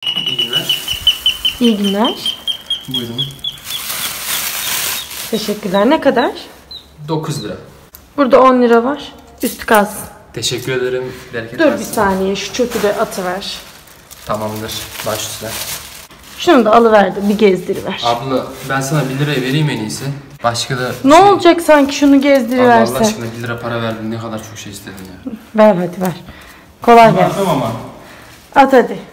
İyi günler. İyi günler. Buyurun. Teşekkürler. Ne kadar? 9 lira. Burada 10 lira var. Üstü kalsın. Teşekkür ederim. Bereket Dur versin. bir saniye. Şu çöpü de atıver. Tamamdır. Baş üstüne. Şunu da alıver de bir gezdiriver. Abla ben sana 1 liraya vereyim en iyisi. Başka da Ne olacak sanki şunu Allah gezdiriverse? aşkına 1 lira para verdin, ne kadar çok şey istedin ya. Ver hadi ver. Kolay gelsin. Tamam ama. At hadi.